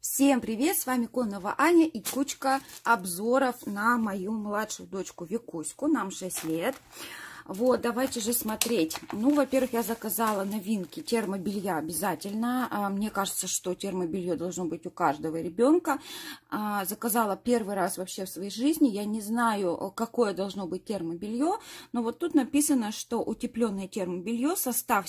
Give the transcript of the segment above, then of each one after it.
Всем привет! С вами Конова Аня и кучка обзоров на мою младшую дочку Викуську. Нам 6 лет. Вот, давайте же смотреть. Ну, во-первых, я заказала новинки термобелья обязательно. Мне кажется, что термобелье должно быть у каждого ребенка. Заказала первый раз вообще в своей жизни. Я не знаю, какое должно быть термобелье, но вот тут написано, что утепленное термобелье, состав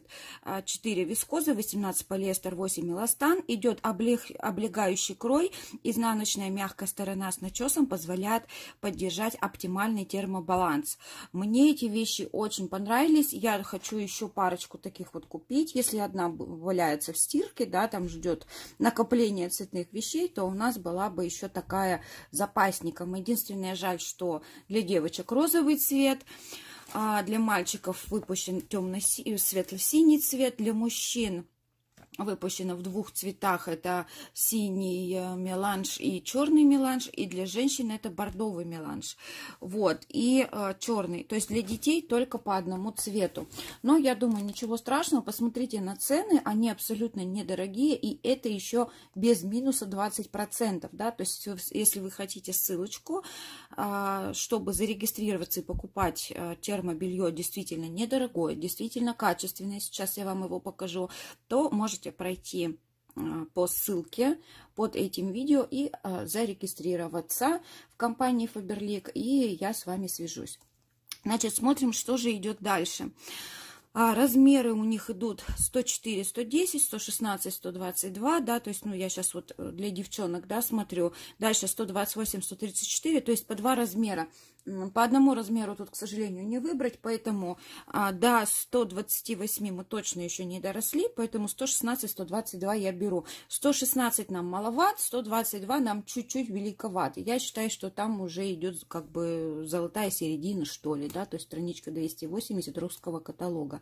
74 вискозы, 18 полиэстер, 8 эластан, идет облегающий крой, изнаночная мягкая сторона с начесом позволяет поддержать оптимальный термобаланс. Мне эти вещи очень понравились. Я хочу еще парочку таких вот купить. Если одна валяется в стирке, да, там ждет накопление цветных вещей, то у нас была бы еще такая запасником. Единственное, жаль, что для девочек розовый цвет, для мальчиков выпущен светло-синий цвет, для мужчин выпущено в двух цветах, это синий меланж и черный меланж, и для женщин это бордовый меланж, вот, и черный, то есть для детей только по одному цвету. Но я думаю, ничего страшного, посмотрите на цены, они абсолютно недорогие, и это еще без минуса 20%, да, то есть если вы хотите ссылочку, чтобы зарегистрироваться и покупать термобелье действительно недорогое, действительно качественное, сейчас я вам его покажу, то можете пройти по ссылке под этим видео и зарегистрироваться в компании Faberlic, и я с вами свяжусь. Значит, смотрим, что же идет дальше. Размеры у них идут 104, 110, 116, 122, да, то есть, ну, я сейчас вот для девчонок, да, смотрю. Дальше 128, 134, то есть по два размера. По одному размеру тут, к сожалению, не выбрать, поэтому до 128 мы точно еще не доросли, поэтому 116, 122 я беру. 116 нам маловат, 122 нам чуть-чуть великоват. Я считаю, что там уже идет как бы золотая середина, что ли, да, то есть страничка 280 русского каталога.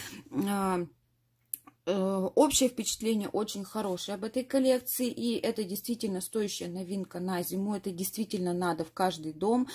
Общее впечатление очень хорошее об этой коллекции, и это действительно стоящая новинка на зиму, это действительно надо в каждый дом.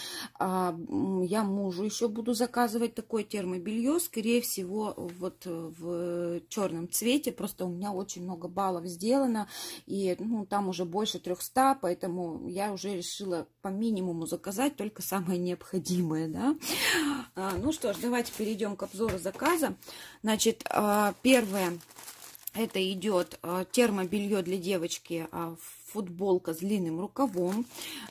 Я мужу еще буду заказывать такое термобелье, скорее всего, вот в черном цвете, просто у меня очень много баллов сделано, и ну, там уже больше 300, поэтому я уже решила по минимуму заказать только самое необходимое, да. Ну что ж, давайте перейдем к обзору заказа. Значит, первое. Это идет термобелье для девочки, футболка с длинным рукавом.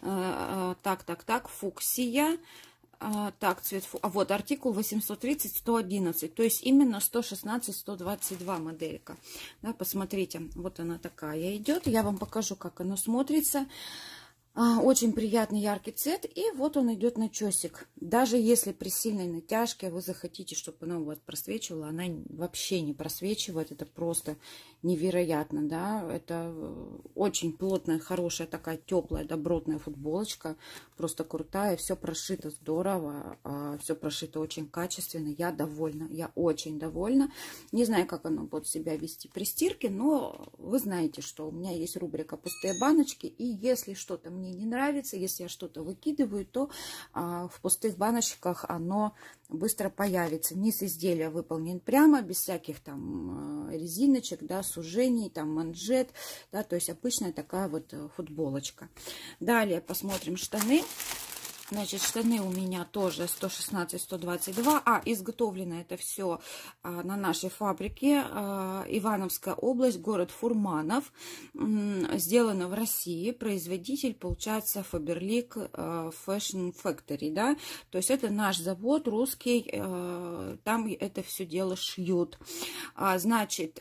Так, фуксия. Так, цвет, вот артикул 830-111, то есть именно 116-122 моделька. Да, посмотрите, вот она такая идет. Я вам покажу, как она смотрится. Очень приятный яркий цвет, и вот он идет начесик. Даже если при сильной натяжке вы захотите, чтобы она у вас просвечивала, она вообще не просвечивает, это просто невероятно, да, это очень плотная, хорошая такая теплая, добротная футболочка, просто крутая, все прошито здорово, все прошито очень качественно, я довольна, я очень довольна. Не знаю, как оно будет себя вести при стирке, но вы знаете, что у меня есть рубрика «Пустые баночки», и если что-то мне не нравится, если я что-то выкидываю, то в пустых баночках оно быстро появится. Низ изделия выполнен прямо, без всяких там резиночек, да, сужений, там манжет, да, то есть обычная такая вот футболочка. Далее посмотрим штаны. Значит, штаны у меня тоже 116-122. Изготовлено это все на нашей фабрике. Ивановская область, город Фурманов. Сделано в России. Производитель, получается, Faberlic Fashion Factory, да. То есть это наш завод русский. Там это все дело шьют. Значит,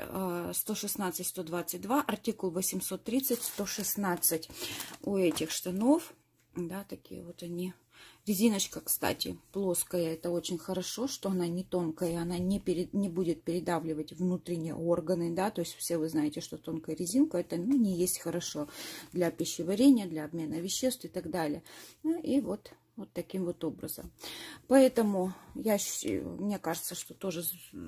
116-122. Артикул 830-116 у этих штанов. Да, такие вот они. Резиночка, кстати, плоская. Это очень хорошо, что она не тонкая. Она не будет передавливать внутренние органы. Да, то есть все вы знаете, что тонкая резинка это ну, не есть хорошо для пищеварения, для обмена веществ и так далее. Ну, и вот таким вот образом. Поэтому мне кажется, что тоже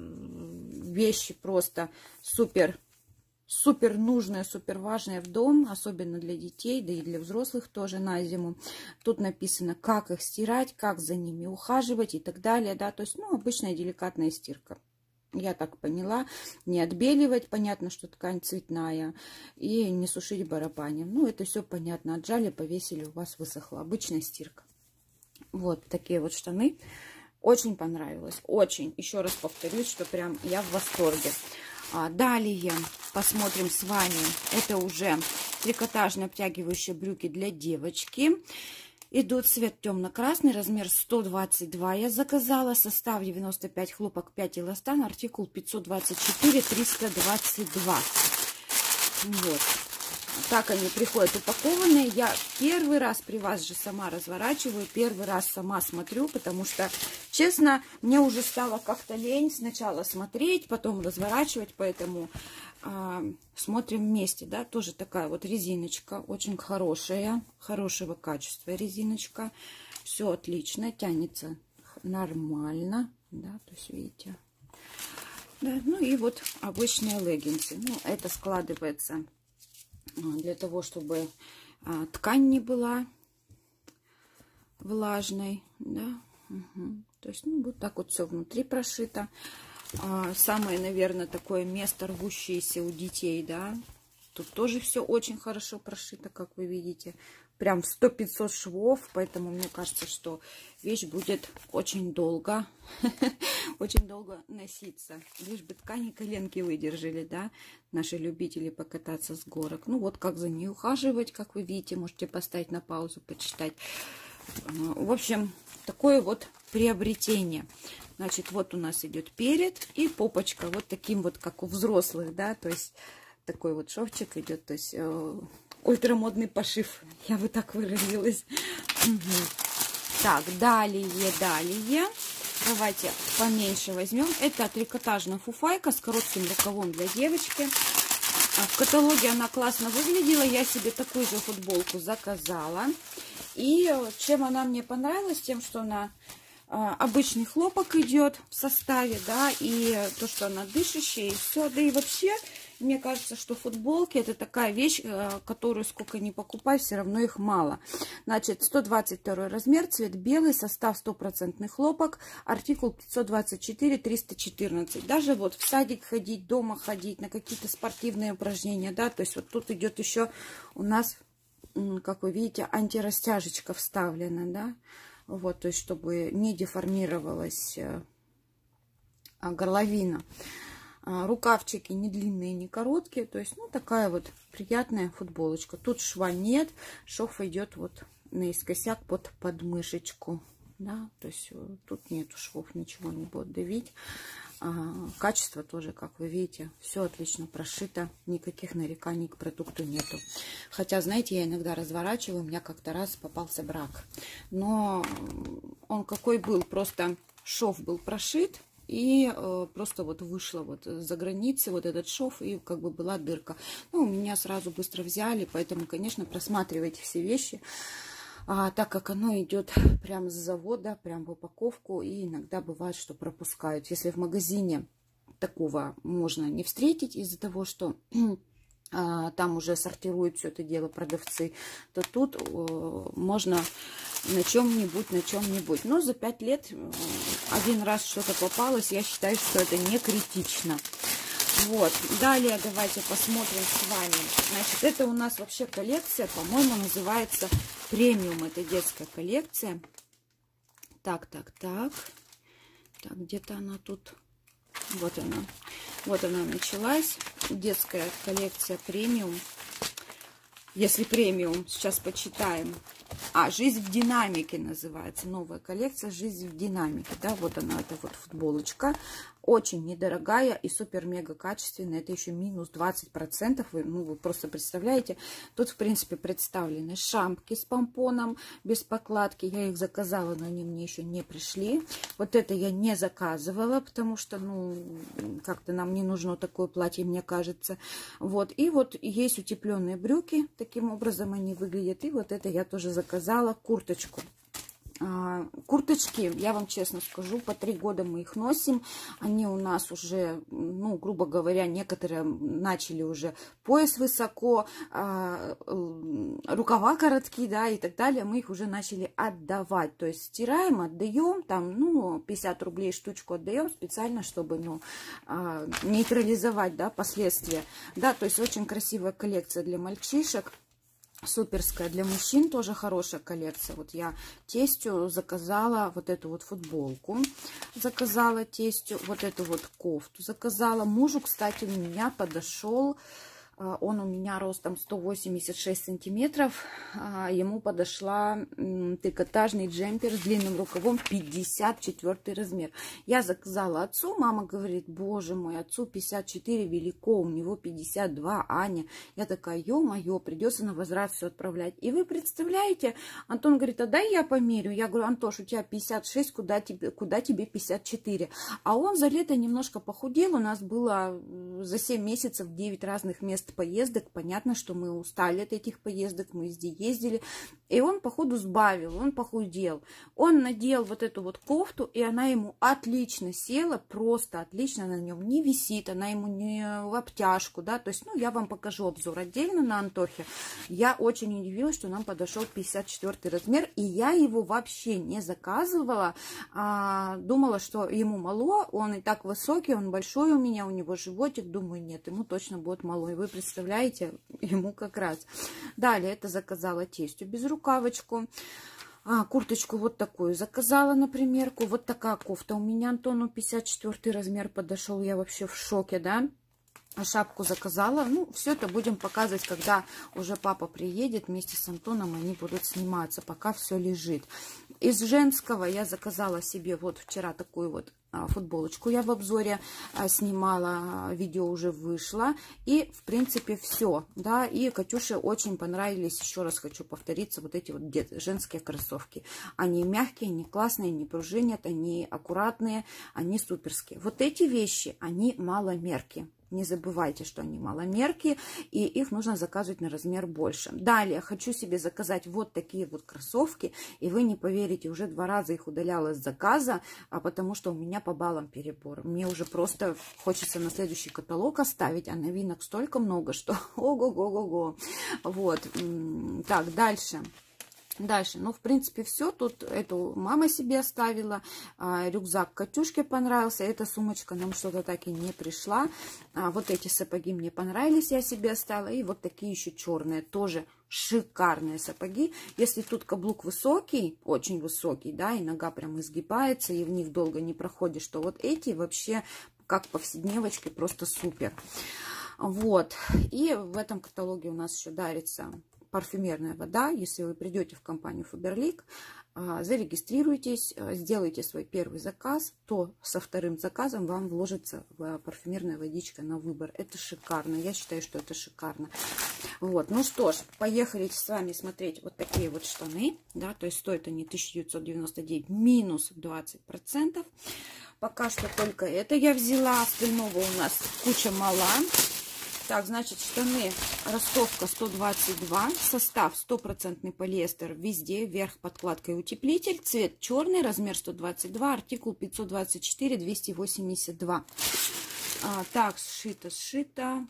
вещи просто супер нужное, супер важное в дом, особенно для детей, да и для взрослых тоже на зиму. Тут написано, как их стирать, как за ними ухаживать и так далее, да, то есть, ну, обычная деликатная стирка. Я так поняла, не отбеливать, понятно, что ткань цветная, и не сушить барабанем. Ну, это все понятно. Отжали, повесили, у вас высохла. Обычная стирка. Вот такие вот штаны. Очень понравилось. Очень. Еще раз повторюсь, что прям я в восторге. Далее посмотрим с вами. Это уже трикотажные обтягивающие брюки для девочки. Идут цвет темно-красный, размер 122 я заказала, состав 95 хлопок, 5 эластан, артикул 524, 322. Вот. Так они приходят упакованные. Я первый раз при вас же сама разворачиваю, первый раз сама смотрю, потому что, честно, мне уже стало как-то лень сначала смотреть, потом разворачивать, поэтому смотрим вместе, да, тоже такая вот резиночка, очень хорошая, хорошего качества резиночка, все отлично, тянется нормально, да, то есть видите, да, ну и вот обычные леггинсы, ну, это складывается для того, чтобы ткань не была влажной, да, то есть, ну, вот так вот все внутри прошито. Самое, наверное, такое место рвущееся у детей, да. Тут тоже все очень хорошо прошито, как вы видите. Прям 100-500 швов, поэтому мне кажется, что вещь будет очень долго, очень долго носиться. Лишь бы ткани коленки выдержали, да, наши любители покататься с горок. Ну вот как за ней ухаживать, как вы видите, можете поставить на паузу, почитать. В общем, такое вот приобретение. Значит, вот у нас идет перед и попочка, вот таким вот, как у взрослых, да, то есть такой вот шовчик идет, то есть ультрамодный пошив, я бы так выразилась. Так, далее, давайте поменьше возьмем. Это трикотажная фуфайка с коротким рукавом для девочки. В каталоге она классно выглядела, я себе такую же футболку заказала. И чем она мне понравилась, тем, что она обычный хлопок идет в составе, да, и то, что она дышащая, и все. Да и вообще, мне кажется, что футболки это такая вещь, которую сколько ни покупай, все равно их мало. Значит, 122 размер, цвет белый, состав 100% хлопок, артикул 524, 314. Даже вот в садик ходить, дома ходить, на какие-то спортивные упражнения, да, то есть вот тут идет еще у нас, как вы видите, антирастяжечка вставлена, да. Вот, то есть, чтобы не деформировалась горловина. Рукавчики не длинные, не короткие. То есть, ну, такая вот приятная футболочка. Тут шва нет. Шов идет вот наискосяк под подмышечку. Да, то есть, тут нету швов, ничего не будет давить. Качество тоже, как вы видите, все отлично прошито, никаких нареканий к продукту нету. Хотя, знаете, я иногда разворачиваю, у меня как-то раз попался брак. Но он какой был, просто шов был прошит, и просто вот вышло вот за границы вот этот шов, и как бы была дырка. Ну, у меня сразу быстро взяли, поэтому, конечно, просматривайте все вещи. Так как оно идет прямо с завода, прям в упаковку, и иногда бывает, что пропускают. Если в магазине такого можно не встретить из-за того, что там уже сортируют все это дело продавцы, то тут можно на чем-нибудь. Но за 5 лет один раз что-то попалось, я считаю, что это не критично. Вот, далее давайте посмотрим с вами. Значит, это у нас вообще коллекция, по-моему, называется премиум. Это детская коллекция. Так, где-то она тут. Вот она началась. Детская коллекция премиум. Если премиум, сейчас почитаем. «Жизнь в динамике» называется. Новая коллекция «Жизнь в динамике». Да, вот она, это вот футболочка. Очень недорогая и супер-мега качественная. Это еще минус 20%. Вы просто представляете. Тут, в принципе, представлены шапки с помпоном без покладки. Я их заказала, но они мне еще не пришли. Вот это я не заказывала, потому что, как-то нам не нужно такое платье, мне кажется. Вот. И вот есть утепленные брюки. Таким образом они выглядят. И вот это я тоже заказала. Курточку. Курточки, я вам честно скажу, по 3 года мы их носим. Они у нас уже, ну, грубо говоря, некоторые начали уже пояс высоко, рукава короткие, да, и так далее. Мы их уже начали отдавать. То есть стираем, отдаем, там, ну, 50 рублей штучку отдаем специально, чтобы, ну, нейтрализовать, да, последствия. Да, то есть очень красивая коллекция для мальчишек. Суперская. Для мужчин тоже хорошая коллекция. Вот я тестю заказала вот эту вот футболку. Заказала тестю вот эту вот кофту. Заказала. Мужу, кстати, у меня подошел. Он у меня ростом 186 сантиметров. Ему подошла трикотажный джемпер с длинным рукавом 54 размер. Я заказала отцу. Мама говорит, боже мой, отцу 54 велико, у него 52, Аня. Я такая, ё-моё, придется на возврат все отправлять. И вы представляете, Антон говорит, а дай я померю. Я говорю, Антош, у тебя 56, куда тебе 54? А он за лето немножко похудел. У нас было за 7 месяцев 9 разных мест поездок. Понятно, что мы устали от этих поездок, мы везде ездили. И он, походу, сбавил, он похудел. Он надел вот эту вот кофту, и она ему отлично села, просто отлично, она на нем не висит, она ему не в обтяжку, да, то есть, ну, я вам покажу обзор отдельно на Антохе. Я очень удивилась, что нам подошел 54 размер, и я его вообще не заказывала, думала, что ему мало, он и так высокий, он большой у меня, у него животик, думаю, нет, ему точно будет мало, и вы представляете, ему как раз. Далее это заказала тестю безрукавочку. Курточку вот такую заказала на примерку. Вот такая кофта у меня Антону 54 размер подошел. Я вообще в шоке, да. Шапку заказала. Ну, все это будем показывать, когда уже папа приедет. Вместе с Антоном они будут сниматься, пока все лежит. Из женского я заказала себе вот вчера такую вот футболочку. Я в обзоре снимала, видео уже вышло. И, в принципе, все. Да, и Катюше очень понравились, еще раз хочу повториться, вот эти вот женские кроссовки. Они мягкие, они классные, не пружинят, они аккуратные, они суперские. Вот эти вещи, они маломерки. Не забывайте, что они маломерки, и их нужно заказывать на размер больше. Далее хочу себе заказать вот такие вот кроссовки, и вы не поверите, уже 2 раза их удаляла с заказа, потому что у меня по баллам перебор. Мне уже просто хочется на следующий каталог оставить, а новинок столько много, что ого-го-го-го. Вот. Так, дальше. Ну, в принципе, все. Тут эту мама себе оставила. Рюкзак Катюшке понравился. Эта сумочка нам что-то так и не пришла. Вот эти сапоги мне понравились, я себе оставила. И вот такие еще черные, тоже шикарные сапоги. Если тут каблук высокий, очень высокий, да, и нога прям изгибается, и в них долго не проходишь, то вот эти вообще как повседневочки просто супер. Вот. И в этом каталоге у нас еще дарится парфюмерная вода. Если вы придете в компанию Faberlic, зарегистрируйтесь, сделайте свой первый заказ, то со вторым заказом вам вложится парфюмерная водичка на выбор. Это шикарно. Я считаю, что это шикарно. Вот. Ну что ж, поехали с вами смотреть вот такие вот штаны. Да, то есть стоят они 1999 минус 20%. Пока что только это я взяла. Остального у нас куча мала. Так, значит, штаны ростовка 122, состав 100% полиэстер везде, верх подкладка и утеплитель, цвет черный, размер 122, артикул 524, 282. Так, сшито.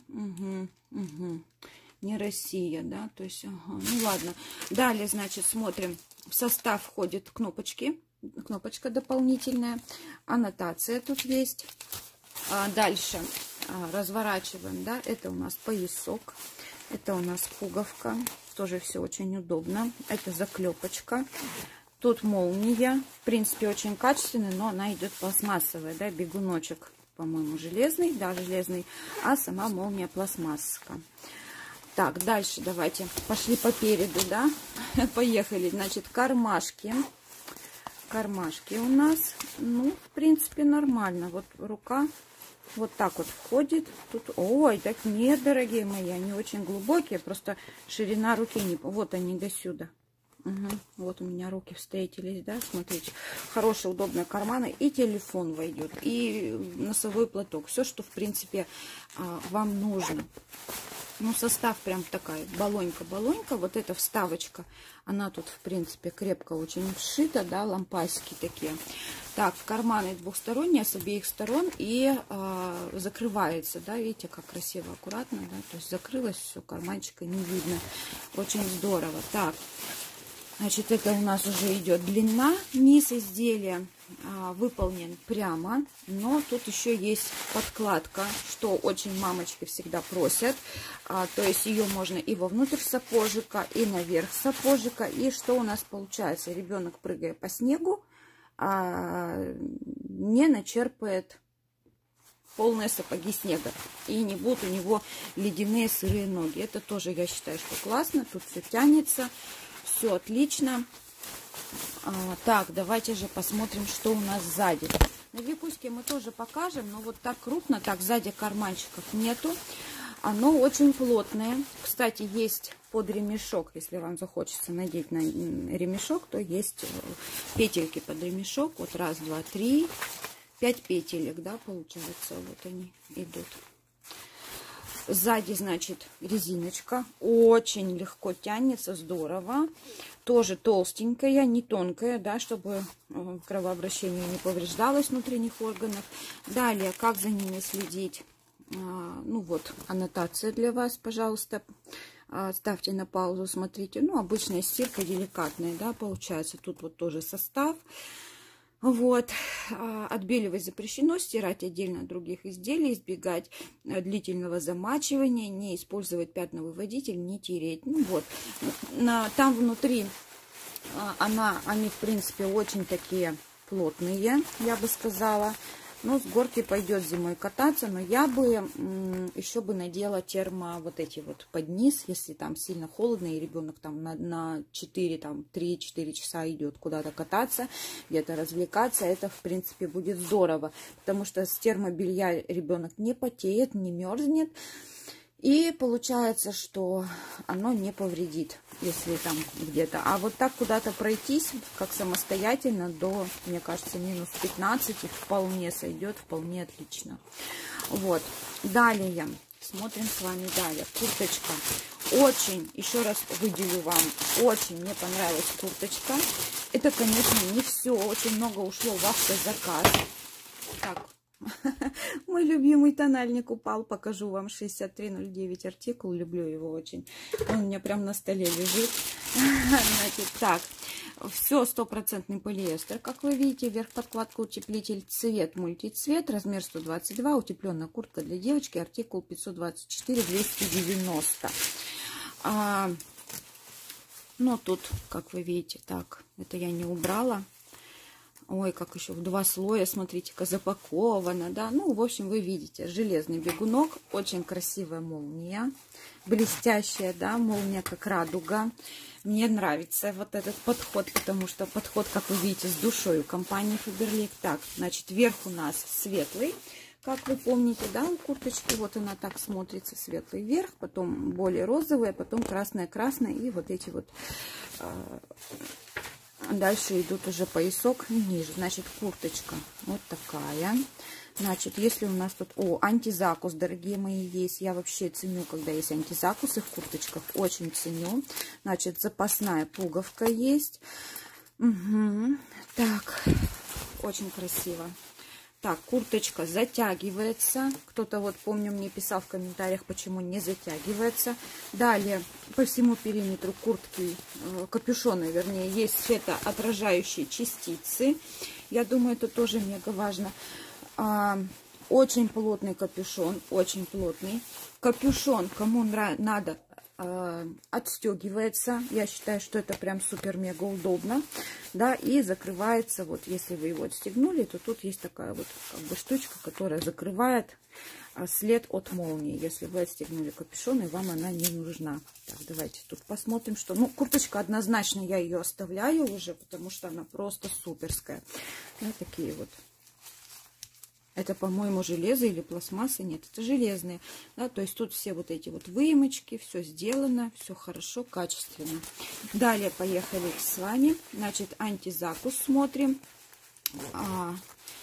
Не Россия, да, то есть, ну ладно. Далее, значит, смотрим, в состав входят кнопочка дополнительная, аннотация тут есть. Дальше разворачиваем, да, это у нас поясок, это у нас пуговка, тоже все очень удобно, это заклепочка, тут молния, в принципе очень качественная, но она идет пластмассовая, да, бегуночек, по-моему, железный, да, железный, а сама молния пластмасска. Так, дальше давайте пошли по переду, да, поехали, значит, кармашки у нас, ну, в принципе, нормально, вот рука вот так вот входит. Тут, ой, так нет, дорогие мои, они очень глубокие, просто ширина руки не... Вот они до сюда. Угу. Вот у меня руки встретились, да, смотрите. Хорошие, удобные карманы. И телефон войдет, и носовой платок. Все, что, в принципе, вам нужно. Ну, состав прям такая балонька-балонька. Вот эта вставочка, она тут, в принципе, крепко очень вшита, да, лампасики такие. Так, карманы двухсторонние, с обеих сторон, и закрывается, да, видите, как красиво, аккуратно, да, то есть закрылось все, карманчика не видно. Очень здорово. Так, значит, это у нас уже идет длина, низ изделия выполнен прямо, но тут еще есть подкладка, что очень мамочки всегда просят. То есть ее можно и вовнутрь сапожика, и наверх сапожика. И что у нас получается? Ребенок, прыгая по снегу, не начерпает полные сапоги снега. И не будут у него ледяные сырые ноги. Это тоже, я считаю, что классно. Тут все тянется, все отлично. Так, давайте же посмотрим, что у нас сзади. На Викуське мы тоже покажем, но вот так крупно, так сзади карманчиков нету. Оно очень плотное. Кстати, есть под ремешок, если вам захочется надеть на ремешок, то есть петельки под ремешок. Вот раз, два, три, 5 петелек, да, получается, вот они идут. Сзади, значит, резиночка. Очень легко тянется, здорово. Тоже толстенькая, не тонкая, да, чтобы кровообращение не повреждалось внутренних органов. Далее, как за ними следить? Ну вот, аннотация для вас, пожалуйста. Ставьте на паузу, смотрите. Ну, обычная стирка, деликатная, да, получается. Тут вот тоже состав. Вот, отбеливать запрещено, стирать отдельно от других изделий, избегать длительного замачивания, не использовать пятновыводитель, не тереть. Ну вот, там внутри они, в принципе, очень такие плотные, я бы сказала. Ну, с горки пойдет зимой кататься, но я бы еще бы надела термо вот эти вот под низ, если там сильно холодно, и ребенок там на 4, там 3-4 часа идет куда-то кататься, где-то развлекаться, это, в принципе, будет здорово, потому что с термобелья ребенок не потеет, не мерзнет. И получается, что оно не повредит, если там где-то. А вот так куда-то пройтись, как самостоятельно, до, мне кажется, минус 15 вполне сойдет, вполне отлично. Вот. Далее, смотрим с вами далее. Курточка. Очень, еще раз выделю вам, очень мне понравилась курточка. Это, конечно, не все, очень много ушло в автозаказ. Так. Мой любимый тональник упал, покажу вам, 6309 артикул, люблю его очень, он у меня прям на столе лежит. Значит, так, все 100% полиэстер, как вы видите, верх подкладка, утеплитель, цвет мультицвет, размер 122, утепленная куртка для девочки, артикул 524-290. Но тут, как вы видите, так, это я не убрала. Ой, как еще в 2 слоя, смотрите-ка, запаковано, да. Ну, в общем, вы видите, железный бегунок, очень красивая молния, блестящая, да, молния как радуга. Мне нравится вот этот подход, потому что подход, как вы видите, с душой у компании Faberlic. Так, значит, верх у нас светлый, как вы помните, да, у курточки, вот она так смотрится, светлый верх, потом более розовый, а потом красное-красное, и вот эти вот... Дальше идут уже поясок ниже. Значит, курточка вот такая. Значит, если у нас тут... антизакус, дорогие мои, есть. Я вообще ценю, когда есть антизакусы в курточках. Очень ценю. Значит, запасная пуговка есть. Угу. Так, очень красиво. Так, курточка затягивается. Кто-то, вот помню, мне писал в комментариях, почему не затягивается. Далее, по всему периметру куртки, капюшона, вернее, есть светоотражающие частицы. Я думаю, это тоже мега важно. Очень плотный капюшон, очень плотный. Капюшон, кому надо, отстегивается. Я считаю, что это прям супер-мега удобно. Да, и закрывается, вот если вы его отстегнули, то тут есть такая вот как бы штучка, которая закрывает след от молнии, если вы отстегнули капюшон и вам она не нужна. Так, давайте тут посмотрим, что... Ну, курточка однозначно я ее оставляю уже, потому что она просто суперская. Да, такие вот. Это, по-моему, железо или пластмасса. Нет, это железные. Да, то есть тут все вот эти вот выемочки, все сделано, все хорошо, качественно. Далее поехали с вами. Значит, антизакус смотрим.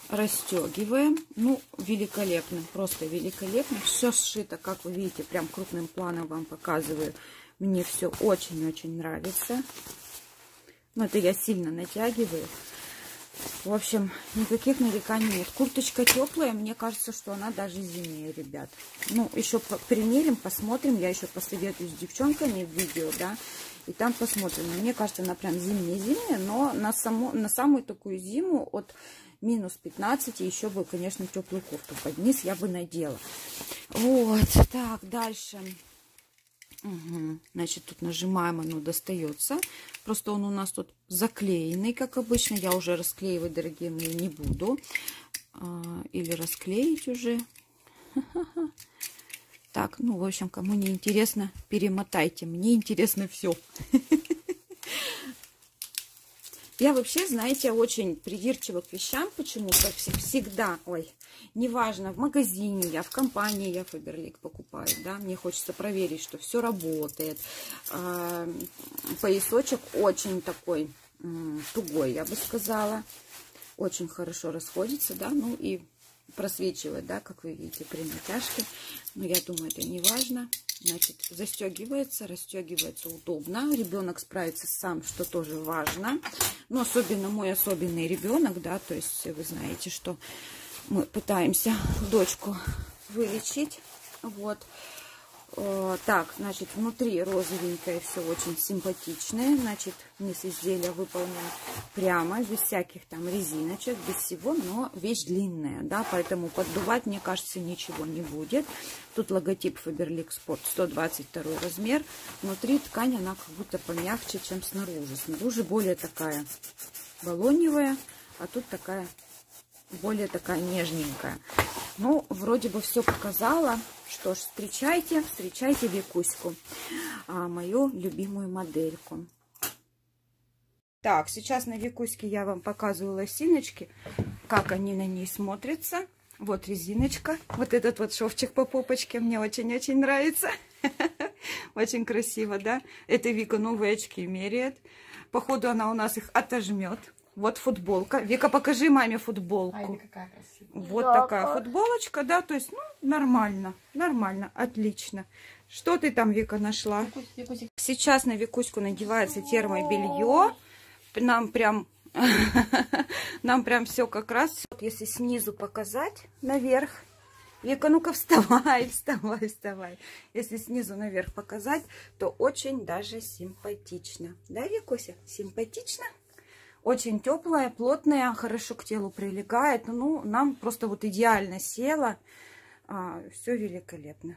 расстегиваем. Ну, великолепно, просто великолепно. Все сшито, как вы видите, прям крупным планом вам показываю. Мне все очень-очень нравится. Но это я сильно натягиваю. В общем, никаких нареканий нет. Курточка теплая, мне кажется, что она даже зимняя, ребят. Ну, еще примерим, посмотрим. Я еще посоветуюсь с девчонками в видео, да. И там посмотрим. Мне кажется, она прям зимняя-зимняя, но на самую такую зиму от минус 15 еще бы, конечно, теплую кофту под низ я бы надела. Вот, так, дальше. Угу. Значит, тут нажимаем, оно достается. Просто он у нас тут заклеенный, как обычно. Я уже расклеивать, дорогие мои, не буду. Или расклеить уже. Так, ну, в общем, кому не интересно, перемотайте. Мне интересно все. Я вообще, знаете, очень придирчива к вещам почему-то всегда. Ой, неважно, в магазине я, в компании я Faberlic покупаю, да, мне хочется проверить, что все работает. Поясочек очень такой тугой, я бы сказала. Очень хорошо расходится, да, ну и просвечивает, да, как вы видите, при натяжке. Но я думаю, это не важно. Значит, застегивается, расстегивается удобно. Ребенок справится сам, что тоже важно. Но особенно мой особенный ребенок, да, то есть вы знаете, что мы пытаемся дочку вылечить. Вот. Так, значит, внутри розовенькое, все очень симпатичное. Значит, низ изделия выполнен прямо, без всяких там резиночек, без всего, но вещь длинная, да, поэтому поддувать, мне кажется, ничего не будет. Тут логотип Faberlic Sport, 122 размер. Внутри ткань, она как будто помягче, чем снаружи. Снаружи более такая балоневая, а тут такая, более такая нежненькая. Ну, вроде бы все показала. Что ж, встречайте Викуську, мою любимую модельку. Так, сейчас на Викуське я вам показываю лосиночки, как они на ней смотрятся. Вот резиночка, вот этот вот шовчик по попочке мне очень-очень нравится. Очень красиво, да? Это Вика новые очки меряет. Походу она у нас их отожмет. Вот футболка. Вика, покажи маме футболку. Ай, какая красивая. Вот такая футболочка, да, то есть, ну, нормально, отлично. Что ты там, Вика, нашла? Сейчас на Викуську надевается термобелье. Нам прям все как раз. Вот если снизу показать наверх. Вика, ну-ка вставай. Если снизу наверх показать, то очень даже симпатично. Да, Викуся? Симпатично? Очень теплая, плотная, хорошо к телу прилегает. Ну, нам просто вот идеально села. Все великолепно.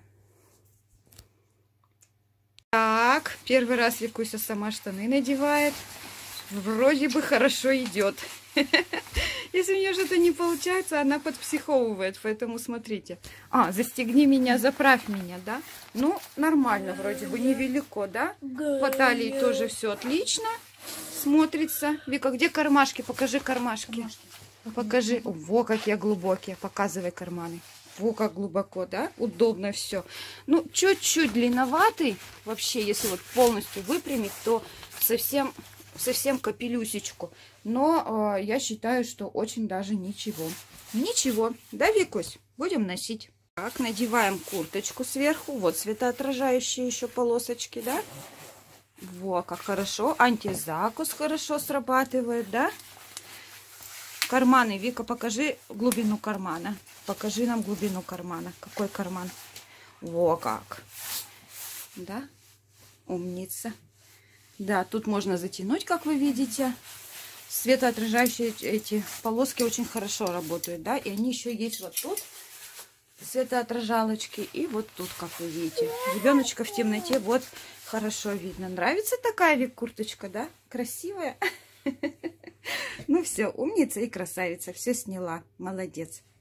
Так, первый раз Викуся сама штаны надевает. Вроде бы хорошо идет. Если у нее что-то не получается, она подпсиховывает. Поэтому смотрите. Застегни меня, заправь меня, да? Ну, нормально вроде бы, невелико, да? По талии тоже все отлично. Смотрится. Вика, где кармашки? Покажи кармашки. Покажи. Во, какие глубокие. Показывай карманы. Во, как глубоко, да? Удобно все. Ну, чуть-чуть длинноватый. Вообще, если вот полностью выпрямить, то совсем капелюсечку. Но я считаю, что очень даже ничего. Ничего. Да, Викусь? Будем носить. Так, надеваем курточку сверху. Вот светоотражающие еще полосочки, да? Во, как хорошо. Антизакус хорошо срабатывает, да? Карманы. Вика, покажи глубину кармана. Покажи нам глубину кармана. Какой карман? Во, как. Да? Умница. Да, тут можно затянуть, как вы видите. Светоотражающие эти полоски очень хорошо работают, да? И они еще есть вот тут. Светоотражалочки. И вот тут, как вы видите. Ребеночка в темноте вот хорошо видно. Нравится такая Вик курточка, да? Красивая. Ну все, умница и красавица. Все сняла. Молодец.